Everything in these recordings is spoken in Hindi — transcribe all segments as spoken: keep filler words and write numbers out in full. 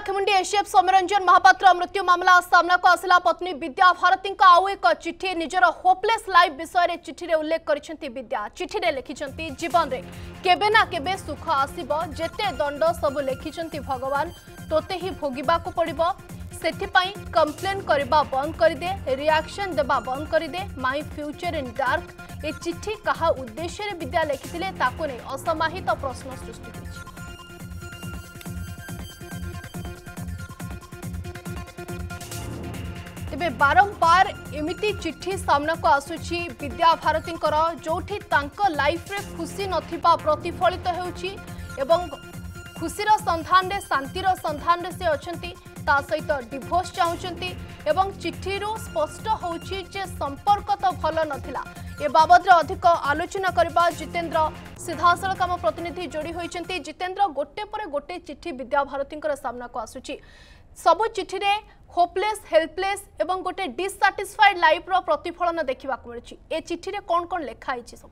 लाखेमुंडी एसीएफ सौम्यरंजन महापात्र मृत्यु मामला सामना को आसला पत्नी विद्या भारती आउ एक चिठी निजर होपलेस लाइफ विषय चिठी रे उल्लेख करिसेंती विद्या चिठी रे लिखिसेंती जीवन रे केबे ना केबे सुख आसीबो जेते दंड सब लिखिसेंती भगवान तोते ही भोगिबा को पड़िबो सेथिपाई कंप्लेन करबा बंद कर दे रिएक्शन देबा बंद कर दे माय फ्यूचर इन डार्क ए चिठी कहा उद्देश्य रे विद्या लिखिथिले ताको नै असमाहित प्रश्न सृष्टि होइछि। तेबे बारंबार एमिति चिट्ठी सामना को आसुची विद्या भारती जोठी तांको लाइफ रे खुशी नथिबा प्रतिफलित हेउची एवं खुशीर संधान रे शांतिर संधान रे से अछंती ता सहित डिवोर्स चाहूचंती एवं चिट्ठी रो स्पष्ट होउची जे संपर्क तो भल नथिला ए बाबद रे अधिक आलोचना करबा जितेंद्र सीधासल काम प्रतिनिधि जोड़ी होइचंती। जितेंद्र गोटे पर गोटे चिट्ठी विद्या भारती सामना को आसुची सबु चिट्ठी रे होपलेस हेल्पलेस एवं गोटे डिससैटिस्फाइड लाइफ रो प्रतिफलन देखा मिलूँ ए चिट्ठी रे कौन कौन लिखाई सब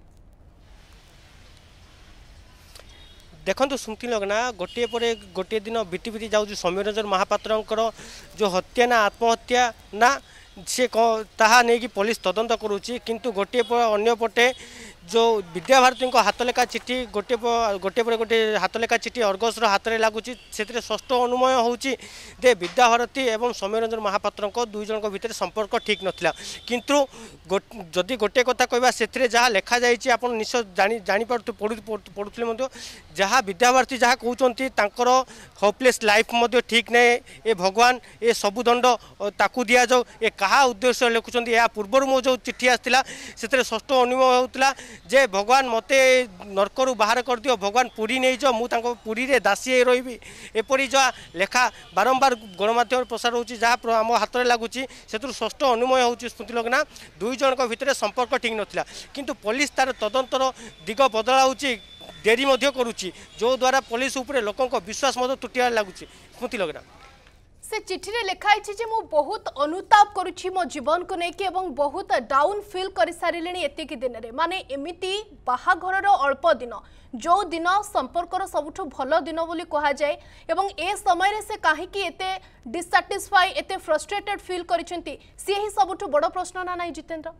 देखो सुनती लगना गोटे पर गोटे दिन बीती बीती जाऊँ सौम्यरंजन महापात्र जो हत्या ना आत्महत्या ना सी ताहा नहीं कि पुलिस तदंत करुच्ची किंतु गोटे अन्य पटे जो विद्या भारती हाथ लेखा चिठी गोटे गोटे पर गोटे हाथ लेखा चिठी अर्गस हाथ में लगुच से स्पष्ट अनुमय होची दे विद्या भारती एवं सौम्यरंजन महापात्र दुई जन भितर संपर्क ठीक नथिला किंतु जदि गोटे कथा कहबा से जहाँ लेखा जाइए आप निश्चय जानी जानी पढ़ुले जहाँ विद्या भारती जहाँ कहते तांकर होपलेस लाइफ मध्य ठीक नहीं ए भगवान ए सबु दंड ताकू दि जाऊ ए कहा उद्देश्य लिखुंट या पूर्वर मो जो चिठी आसाला से स्पष्ट अनुमय होता जे भगवान मते नरकरू बाहर कर दियो भगवान पुरी नहीं जाओ मुझे पुरी रे दासी रही एपरी जहाँ लेखा बारंबार गणमाध्यम प्रसार होची जहाँ आम हाथ में लगुच से स्पष्ट अनुमय होची स्मृति लगना दुई जन भितर संपर्क ठीक नथिला किंतु पुलिस तार तदंतर दिग बदलाउची देरी मध्य करुच्ची जो द्वारा पुलिस उपरे लोकों विश्वास तुटियार लगुच स्मृति लगना से चिठी रे लिखाई जे मु बहुत अनुताप करुछि मो जीवन को नेकी एवं बहुत डाउन फील कर सारिलेनी एतिकी दिन रे माने एमिति बाहाघर रो अल्प दिन जो दिन संपर्क रो सबुठु भलो दिन बोली कहा जाए एवं ए समय रे से काहे कि एते डिससैटिस्फाई एते फ्रस्ट्रेटेड फील करिसेंती से ही सबुठु बड़ प्रश्न ना नाही जितेंद्र।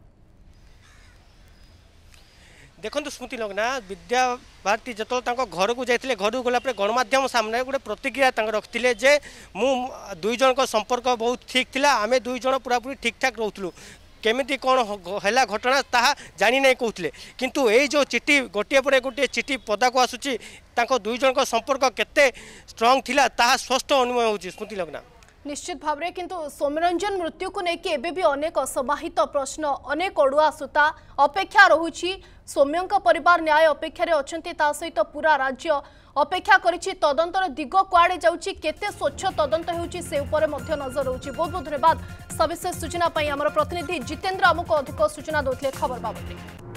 देखो स्मृति लगना विद्या भारती जो घर को जाते घर को गलापर गणमाध्यम सामने गोटे प्रतिक्रिया रखते जे मु दुई जन संपर्क बहुत ठीक थिला आमे दुई जन पूरा पूरी ठीक ठाक रोलु केमिति कौन है घटना ताहा जानी नहीं कहते किंतु ये जो चिट्ठी गोटे पर गोटे चिट्ठी पदा को आसूची दुई जन संपर्क केते स्ट्रॉन्ग थिला ताहा स्पष्ट अनुमय होची स्मृति लगना निश्चित भाव में किंतु सौम्यरंजन मृत्यु को लेकिन एबे भी अनेक असमाहित प्रश्न अनेक अड़ुआ सूता अपेक्षा रहुछि सौम्यों परिवार न्याय अपेक्षा रे अछंती ता सहित पूरा राज्य अपेक्षा करिछि तदंतर दिग कुआडे जाउछि केते स्वच्छ तदंत हेउछि से ऊपर मध्य नजर रहुछि। बहुत बहुत धन्यवाद सविशेष सूचना पई हमर प्रतिनिधि जितेंद्र हमको अधिक सूचना दोथले खबर बाबत।